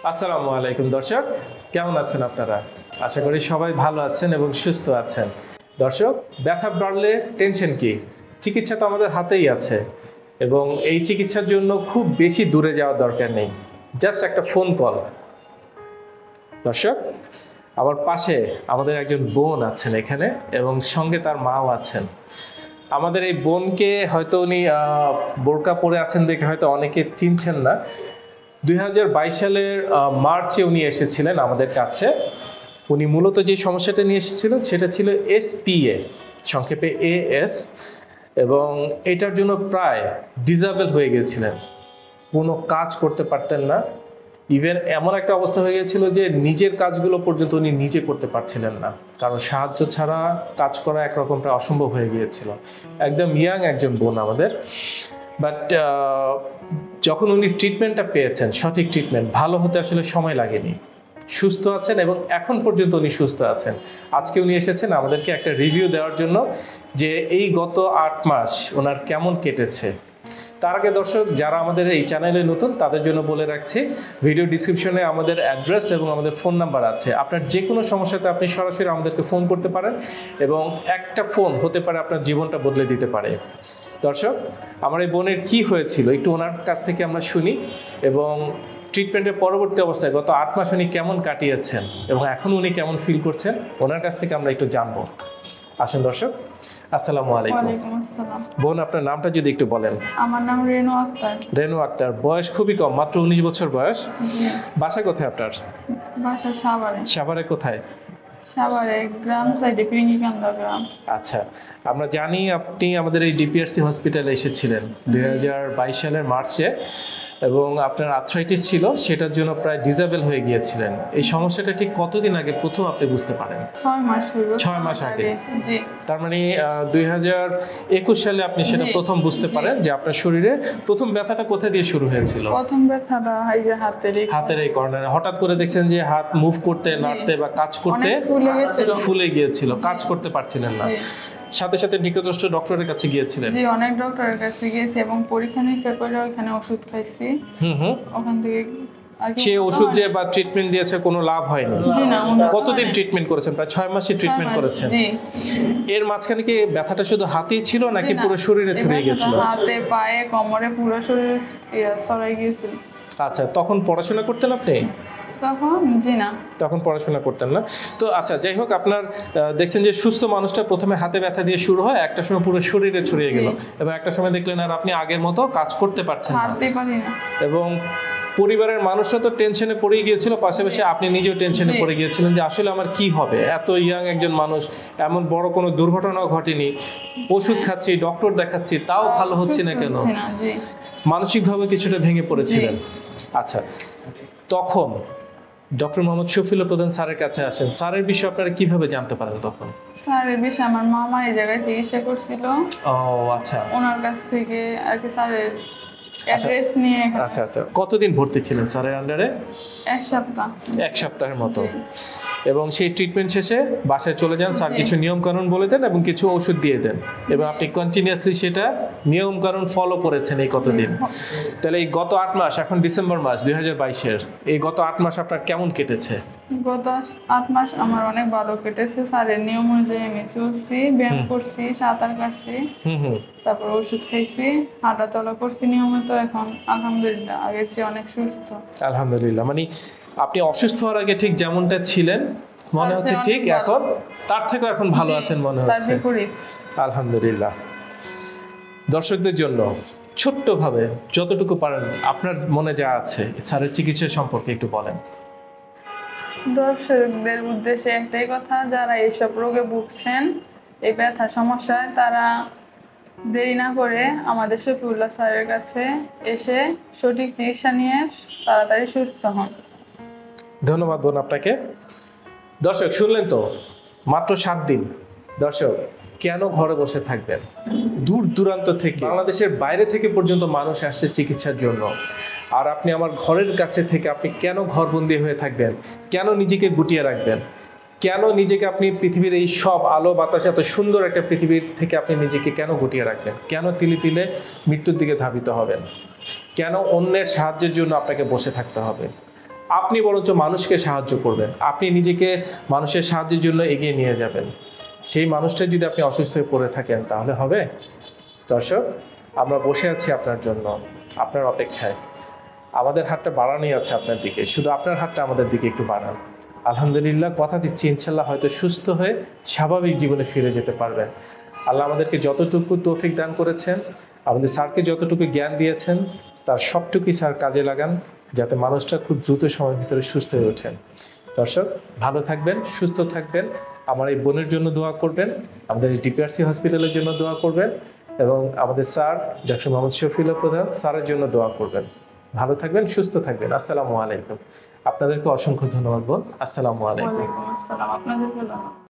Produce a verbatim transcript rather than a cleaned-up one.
আসসালামু আলাইকুম দর্শক, কেমন আছেন আপনারা? আশা করি সবাই ভালো আছেন এবং সুস্থ আছেন। দর্শক, ব্যথা বাড়লে টেনশন কি? চিকিৎসা তো আমাদের হাতেই আছে এবং এই চিকিৎসার জন্য খুব বেশি দূরে যাওয়ার দরকার নেই, জাস্ট একটা ফোন কল। দর্শক, আমার পাশে আমাদের একজন বোন আছেন এখানে এবং সঙ্গে তার মাও আছেন। আমাদের এই বোনকে হয়তো উনি বোরকা পরে আছেন দেখে হয়তো অনেকে চিনছেন না। দুই হাজার বাইশ সালের মার্চে উনি এসেছিলেন আমাদের কাছে। উনি মূলত যে সমস্যাটা নিয়ে এসেছিলেন সেটা ছিল এসপিএ, সংক্ষেপে এএস, এবং এটার জন্য প্রায় ডিসেবল হয়ে গেছিলেন, কোনো কাজ করতে পারতেন না। ইভেন এমন একটা অবস্থা হয়ে গেছিল যে নিজের কাজগুলো পর্যন্ত উনি নিজে করতে পারছিলেন না, কারণ সাহায্য ছাড়া কাজ করা একরকম প্রায় অসম্ভব হয়ে গিয়েছিল। একদম ইয়াং একজন বোন আমাদের। বাট যখন উনি ট্রিটমেন্টটা পেয়েছেন, সঠিক ট্রিটমেন্ট, ভালো হতে আসলে সময় লাগেনি, সুস্থ আছেন এবং এখন পর্যন্ত উনি সুস্থ আছেন। আজকে উনি এসেছেন আমাদেরকে একটা রিভিউ দেওয়ার জন্য যে এই গত আট মাস ওনার কেমন কেটেছে। তার আগে দর্শক, যারা আমাদের এই চ্যানেলে নতুন তাদের জন্য বলে রাখছি, ভিডিও ডিসক্রিপশনে আমাদের অ্যাড্রেস এবং আমাদের ফোন নাম্বার আছে। আপনার যে কোনো সমস্যাতে আপনি সরাসরি আমাদেরকে ফোন করতে পারেন এবং একটা ফোন হতে পারে আপনার জীবনটা বদলে দিতে পারে। দর্শক, আমার এই বোনের কি হয়েছিল একটু ওনার কাছ থেকে আমরা শুনি এবং ট্রিটমেন্টের পরবর্তী অবস্থায় গত আট মাস উনি কেমন কাটিয়েছেন এবং এখন উনি কেমন ফিল করছেন ওনার কাছ থেকে আমরা একটু জানবো। আসুন দর্শক। আসসালামু আলাইকুম। ওয়ালাইকুম আসসালাম। বোন, আপনার নামটা যদি একটু বলেন। আমার নাম রেনু আক্তার। রেনু আক্তার, বয়স খুবই কম, মাত্র উনিশ বছর বয়স। বাসা কোথায় আপনার? বাসা সাভারে। সাভারে কোথায়? সাভারে গ্রাম সাইডে পিরিঙ্গিকান্দা গ্রাম। আচ্ছা, আমরা জানি আপনি আমাদের এই ডিপিআরসি হসপিটালে এসেছিলেন দুই হাজার বাইশ সালের মার্চে এবং আপনার আর্থ্রাইটিস ছিল, সেটার জন্য প্রায় ডিসেবল হয়ে গিয়েছিলেন। এই সমস্যাটা ঠিক কতদিন আগে প্রথম আপনি বুঝতে পারেন? ছয় মাস হইল। ছয় মাস আগে। জি। তার মানে দুই হাজার একুশ সালে আপনি সেটা প্রথম বুঝতে পারেন যে আপনার শরীরে প্রথম ব্যথাটা কোথায় দিয়ে শুরু হয়েছিল? প্রথম ব্যথাটা এই যে হাতের এই হাতের এই কর্নারে। হঠাৎ করে দেখছেন যে হাত মুভ করতে, নাড়তে বা কাজ করতে ফুলে গিয়েছিল, ফুলে গিয়েছিল, কাজ করতে পারছিলেন না। সাথে সাথে নিকটস্থ ডক্টরের কাছে গিয়েছিলেন? জি, অনেক ডক্টরের কাছে গিয়েছি এবং পরীক্ষা নিরীক্ষা করে ওখানে ওষুধ খাইছি। হুম হুম। ওখান থেকে সে ওষুধ যে বা ট্রিটমেন্ট দিয়েছে কোনো লাভ হয়নি? জি না। কতদিন ট্রিটমেন্ট করেছেন? প্রায় ছয় মাসই ট্রিটমেন্ট করেছেন। জি। এর মাঝখানে কি ব্যথাটা শুধু হাতেই ছিল নাকি পুরো শরীরে ছড়িয়ে গিয়েছিল? হাতে, পায়ে, কোমরে, পুরো শরীরে ছড়িয়ে গিয়েছিল। আচ্ছা, তখন পড়াশোনা করতেন আপনি? তখন জি না। তখন পড়াশোনা করতেন না। তো আচ্ছা, যাই হোক, আপনার দেখছেন যে সুস্থ মানুষটা প্রথমে হাতে ব্যথা দিয়ে শুরু হয়, একটা সময় পুরো শরীরে ছড়িয়ে গেল এবং একটা সময় দেখলেন আর আপনি আগের মতো কাজ করতে পারছেন না এবং পরিবারের মানুষরা তো টেনশনে পড়ে গিয়েছিল, পাশাপাশি আপনি নিজেও টেনশনে পড়ে গিয়েছিলেন যে আসলে আমার কি হবে। এত ইয়াং একজন মানুষ, এমন বড় কোনো দুর্ঘটনাও ঘটেনি, ওষুধ খাচ্ছি, ডক্টর দেখাচ্ছি, তাও ভালো হচ্ছে না কেন? মানসিকভাবে কিছুটা ভেঙে পড়েছিলেন। আচ্ছা, তখন ডক্টর মোহাম্মদ শফিউল প্রধান স্যারের কাছে আসেন। স্যারের বিষয়ে আপনারা কিভাবে জানতে পারেন তখন? স্যারের বিষয়ে আমার মামা এই জায়গায় চিকিৎসা করছিল। ও আচ্ছা। ওনার কাছ থেকে আর কি স্যারের অ্যাড্রেস নিয়ে। আচ্ছা আচ্ছা। কতদিন ভর্তি ছিলেন স্যারের আন্ডারে? এক সপ্তাহ। এক সপ্তাহের মতো। এবং সেই ট্রিটমেন্ট শেষে বাসায় চলে যান, স্যার কিছু নিয়মকানুন বলে দেন এবং কিছু ওষুধ দিয়ে দেন এবং আপনি কন্টিনিউয়াসলি সেটা নিয়মকানুন ফলো করেছেন এই কতদিন। তাহলে এই গত আট মাস, এখন ডিসেম্বর মাস দুই হাজার বাইশের, এই গত আট মাস আপনার কেমন কেটেছে? গত আট মাস আমার অনেক ভালো কেটেছে। স্যারের নিয়ম অনুযায়ী আমি চলছি, ব্যায়াম করছি, সাঁতার কাটছি, তারপর ওষুধ খাইছি, হাঁটা চলা করছি নিয়মিত। এখন আলহামদুলিল্লাহ আগের চেয়ে অনেক সুস্থ। আলহামদুলিল্লাহ। মানে আপনি অসুস্থ হওয়ার আগে ঠিক যেমনটা ছিলেন মনে হচ্ছে ঠিক এখন তার থেকেও এখন ভালো আছেন মনে হচ্ছে। আলহামদুলিল্লাহ। দর্শকদের জন্য ছোট্টভাবে যতটুকু পারেন আপনার মনে যা আছে স্যারের চিকিৎসা সম্পর্কে একটু বলেন। দর্শকদের উদ্দেশ্যে একটাই কথা, যারা এইসব রোগে ভুগছেন, এই ব্যথা সমস্যায়, তারা দেরি না করে আমাদের শফিউল্লাহ স্যারের কাছে এসে সঠিক চিকিৎসা নিয়ে তাড়াতাড়ি সুস্থ হন। ধন্যবাদ বোন আপনাকে। দর্শক শুনলেন তো, মাত্র সাত দিন। দর্শক, কেন ঘরে বসে থাকবেন? দূর দূরান্ত থেকে, বাংলাদেশের বাইরে থেকে পর্যন্ত মানুষ আসছে চিকিৎসার জন্য, আর আপনি আমার ঘরের কাছে থেকে আপনি কেন ঘরবন্দি হয়ে থাকবেন? কেন নিজেকে গুটিয়ে রাখবেন? কেন নিজেকে আপনি পৃথিবীর এই সব আলো বাতাস, এত সুন্দর একটা পৃথিবীর থেকে আপনি নিজেকে কেন গুটিয়ে রাখবেন? কেন তিলে তিলে মৃত্যুর দিকে ধাবিত হবেন? কেন অন্যের সাহায্যের জন্য আপনাকে বসে থাকতে হবে? আপনি বরঞ্চ মানুষকে সাহায্য করবেন, আপনি নিজেকে মানুষের সাহায্যের জন্য এগিয়ে নিয়ে যাবেন। সেই মানুষটা যদি আপনি অসুস্থ হয়ে পড়ে থাকেন তাহলে হবে? দর্শক, আমরা বসে আছি আপনার জন্য, আপনার অপেক্ষায়। আমাদের হাতটা বাড়ানোই আছে আপনার দিকে, শুধু আপনার হাতটা আমাদের দিকে একটু বাড়ান। আলহামদুলিল্লাহ, কথা দিচ্ছি ইনশাল্লাহ হয়তো সুস্থ হয়ে স্বাভাবিক জীবনে ফিরে যেতে পারবেন। আল্লাহ আমাদেরকে যতটুকু তৌফিক দান করেছেন, আমাদের স্যারকে যতটুকু জ্ঞান দিয়েছেন, তার সবটুকুই স্যার কাজে লাগান, যাতে মানুষটা খুব দ্রুত সময়ের ভিতরে সুস্থ হয়ে ওঠেন। দর্শক, ভালো থাকবেন, সুস্থ থাকবেন। আমার এই বোনের জন্য দোয়া করবেন, আমাদের ডিপিআরসি হসপিটালের জন্য দোয়া করবেন, এবং আমাদের স্যার ডক্টর মোহাম্মদ শফিউল্লাহ প্রধান স্যারের জন্য দোয়া করবেন। ভালো থাকবেন, সুস্থ থাকবেন। আসসালামু আলাইকুম। আপনাদেরকে অসংখ্য ধন্যবাদ বোন। আসসালামু আলাইকুম। ওয়ালাইকুম আসসালাম, আপনাদেরকে ধন্যবাদ।